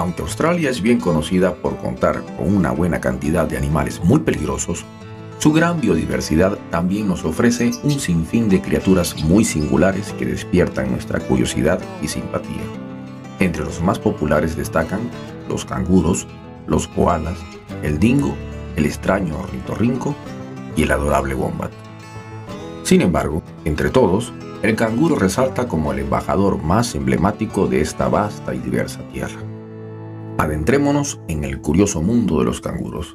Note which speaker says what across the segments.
Speaker 1: Aunque Australia es bien conocida por contar con una buena cantidad de animales muy peligrosos, su gran biodiversidad también nos ofrece un sinfín de criaturas muy singulares que despiertan nuestra curiosidad y simpatía. Entre los más populares destacan los canguros, los koalas, el dingo, el extraño ornitorrinco y el adorable wombat. Sin embargo, entre todos, el canguro resalta como el embajador más emblemático de esta vasta y diversa tierra. Adentrémonos en el curioso mundo de los canguros.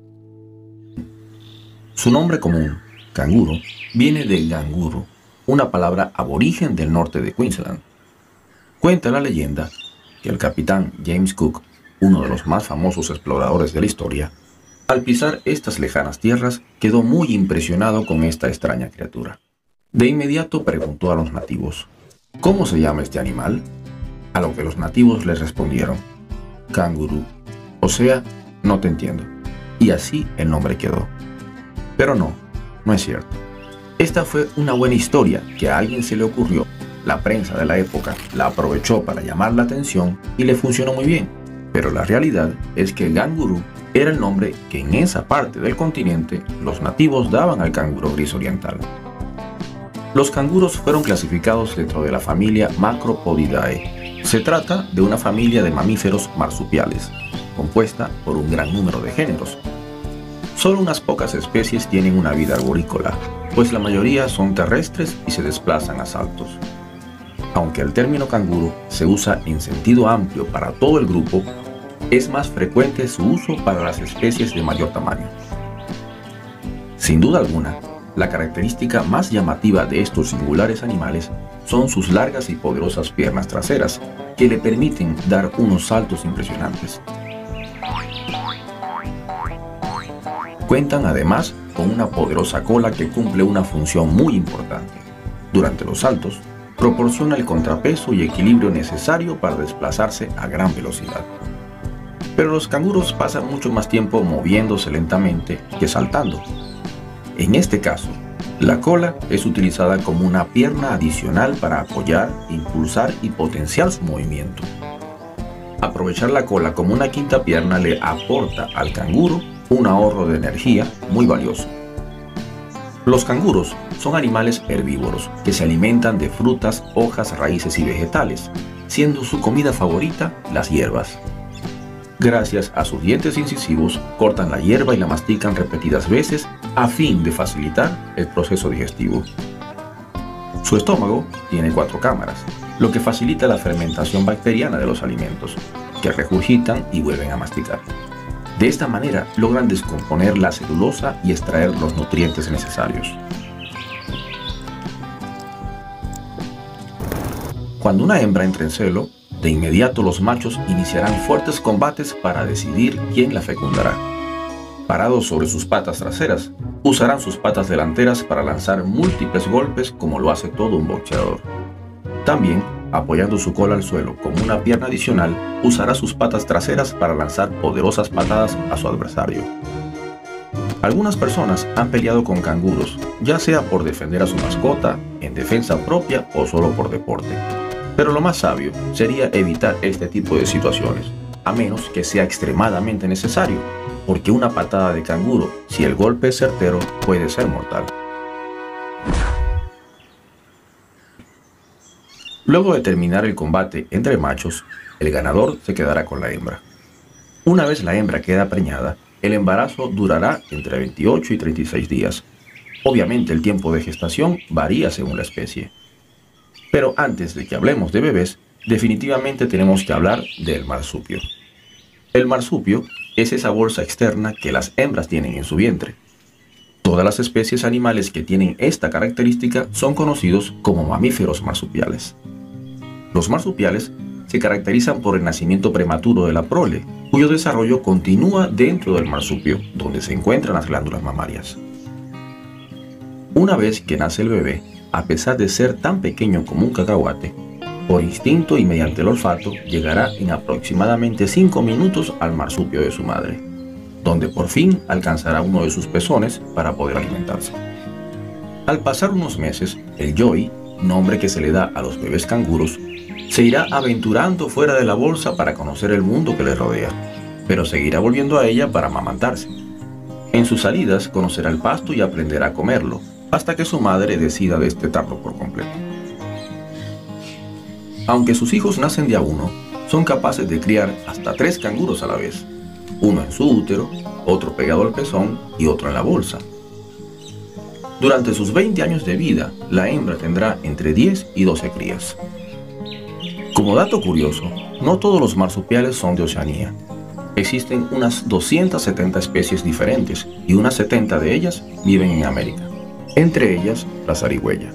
Speaker 1: Su nombre común, canguro, viene de ganguro, una palabra aborigen del norte de Queensland. Cuenta la leyenda que el capitán James Cook, uno de los más famosos exploradores de la historia, al pisar estas lejanas tierras quedó muy impresionado con esta extraña criatura. De inmediato preguntó a los nativos, ¿cómo se llama este animal? A lo que los nativos le respondieron, canguro, o sea, no te entiendo. Y así el nombre quedó. Pero no es cierto. Esta fue una buena historia que a alguien se le ocurrió. La prensa de la época la aprovechó para llamar la atención y le funcionó muy bien. Pero la realidad es que ganguro era el nombre que en esa parte del continente los nativos daban al canguro gris oriental. Los canguros fueron clasificados dentro de la familia Macropodidae. Se trata de una familia de mamíferos marsupiales, compuesta por un gran número de géneros. Solo unas pocas especies tienen una vida arborícola, pues la mayoría son terrestres y se desplazan a saltos. Aunque el término canguro se usa en sentido amplio para todo el grupo, es más frecuente su uso para las especies de mayor tamaño. Sin duda alguna, la característica más llamativa de estos singulares animales son sus largas y poderosas piernas traseras, que le permiten dar unos saltos impresionantes. Cuentan además con una poderosa cola que cumple una función muy importante. Durante los saltos, proporciona el contrapeso y equilibrio necesario para desplazarse a gran velocidad. Pero los canguros pasan mucho más tiempo moviéndose lentamente que saltando. En este caso, la cola es utilizada como una pierna adicional para apoyar, impulsar y potenciar su movimiento. Aprovechar la cola como una quinta pierna le aporta al canguro un ahorro de energía muy valioso. Los canguros son animales herbívoros que se alimentan de frutas, hojas, raíces y vegetales, siendo su comida favorita las hierbas. Gracias a sus dientes incisivos, cortan la hierba y la mastican repetidas veces a fin de facilitar el proceso digestivo. Su estómago tiene 4 cámaras, lo que facilita la fermentación bacteriana de los alimentos, que regurgitan y vuelven a masticar. De esta manera logran descomponer la celulosa y extraer los nutrientes necesarios. Cuando una hembra entra en celo, de inmediato los machos iniciarán fuertes combates para decidir quién la fecundará. Parados sobre sus patas traseras, usarán sus patas delanteras para lanzar múltiples golpes como lo hace todo un boxeador. También, apoyando su cola al suelo como una pierna adicional, usará sus patas traseras para lanzar poderosas patadas a su adversario. Algunas personas han peleado con canguros, ya sea por defender a su mascota, en defensa propia o solo por deporte. Pero lo más sabio sería evitar este tipo de situaciones, a menos que sea extremadamente necesario, porque una patada de canguro, si el golpe es certero, puede ser mortal. Luego de terminar el combate entre machos, el ganador se quedará con la hembra. Una vez la hembra queda preñada, el embarazo durará entre 28 y 36 días. Obviamente el tiempo de gestación varía según la especie. Pero antes de que hablemos de bebés, definitivamente tenemos que hablar del marsupio. El marsupio es esa bolsa externa que las hembras tienen en su vientre. Todas las especies animales que tienen esta característica son conocidos como mamíferos marsupiales. Los marsupiales se caracterizan por el nacimiento prematuro de la prole, cuyo desarrollo continúa dentro del marsupio, donde se encuentran las glándulas mamarias. Una vez que nace el bebé, a pesar de ser tan pequeño como un cacahuate, por instinto y mediante el olfato llegará en aproximadamente 5 minutos al marsupio de su madre, donde por fin alcanzará uno de sus pezones para poder alimentarse. Al pasar unos meses, el yoy, nombre que se le da a los bebés canguros, Se irá aventurando fuera de la bolsa para conocer el mundo que le rodea, pero seguirá volviendo a ella para amamantarse. En sus salidas conocerá el pasto y aprenderá a comerlo, hasta que su madre decida destetarlo por completo. Aunque sus hijos nacen de a uno, son capaces de criar hasta 3 canguros a la vez, uno en su útero, otro pegado al pezón y otro en la bolsa. Durante sus 20 años de vida, la hembra tendrá entre 10 y 12 crías. Como dato curioso, no todos los marsupiales son de Oceanía. Existen unas 270 especies diferentes y unas 70 de ellas viven en América, entre ellas la zarigüeya.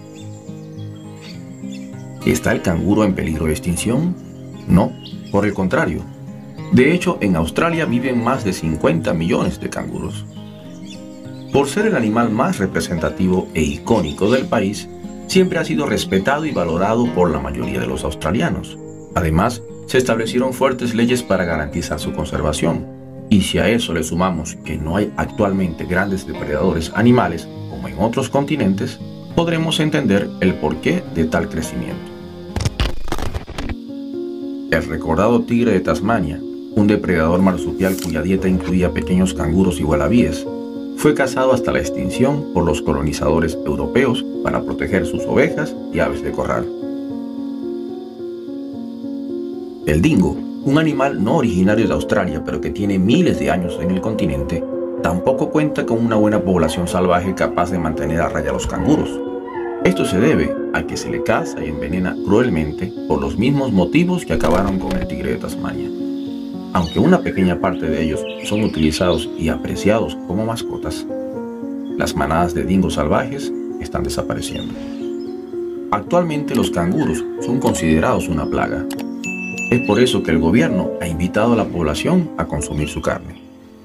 Speaker 1: ¿Está el canguro en peligro de extinción? No, por el contrario. De hecho, en Australia viven más de 50 millones de canguros. Por ser el animal más representativo e icónico del país, siempre ha sido respetado y valorado por la mayoría de los australianos. Además, se establecieron fuertes leyes para garantizar su conservación. Y si a eso le sumamos que no hay actualmente grandes depredadores animales como en otros continentes, podremos entender el porqué de tal crecimiento. El recordado tigre de Tasmania, un depredador marsupial cuya dieta incluía pequeños canguros y wallabies, fue cazado hasta la extinción por los colonizadores europeos para proteger sus ovejas y aves de corral. El dingo, un animal no originario de Australia pero que tiene miles de años en el continente, tampoco cuenta con una buena población salvaje capaz de mantener a raya a los canguros. Esto se debe a que se le caza y envenena cruelmente por los mismos motivos que acabaron con el tigre de Tasmania. Aunque una pequeña parte de ellos son utilizados y apreciados como mascotas, las manadas de dingos salvajes están desapareciendo. Actualmente los canguros son considerados una plaga. Es por eso que el gobierno ha invitado a la población a consumir su carne.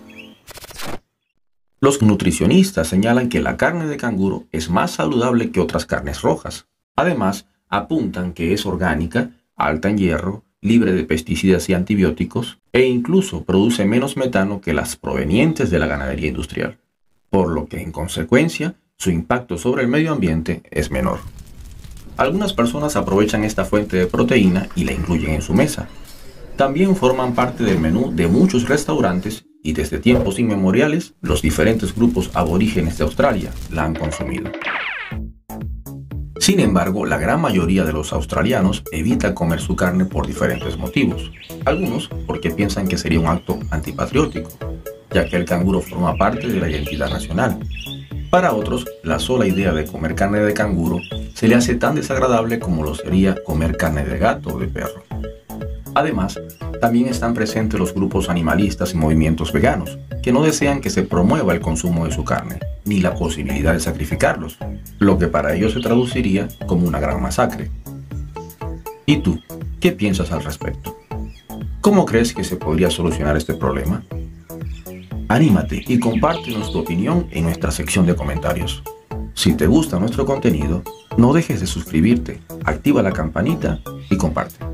Speaker 1: Los nutricionistas señalan que la carne de canguro es más saludable que otras carnes rojas. Además, apuntan que es orgánica, alta en hierro, libre de pesticidas y antibióticos e incluso produce menos metano que las provenientes de la ganadería industrial, por lo que en consecuencia su impacto sobre el medio ambiente es menor. Algunas personas aprovechan esta fuente de proteína y la incluyen en su mesa. También forman parte del menú de muchos restaurantes y desde tiempos inmemoriales los diferentes grupos aborígenes de Australia la han consumido. Sin embargo, la gran mayoría de los australianos evita comer su carne por diferentes motivos. Algunos porque piensan que sería un acto antipatriótico, ya que el canguro forma parte de la identidad nacional. Para otros, la sola idea de comer carne de canguro se le hace tan desagradable como lo sería comer carne de gato o de perro. Además, también están presentes los grupos animalistas y movimientos veganos, que no desean que se promueva el consumo de su carne, ni la posibilidad de sacrificarlos, lo que para ellos se traduciría como una gran masacre. ¿Y tú, qué piensas al respecto? ¿Cómo crees que se podría solucionar este problema? Anímate y compártenos tu opinión en nuestra sección de comentarios. Si te gusta nuestro contenido, no dejes de suscribirte, activa la campanita y comparte.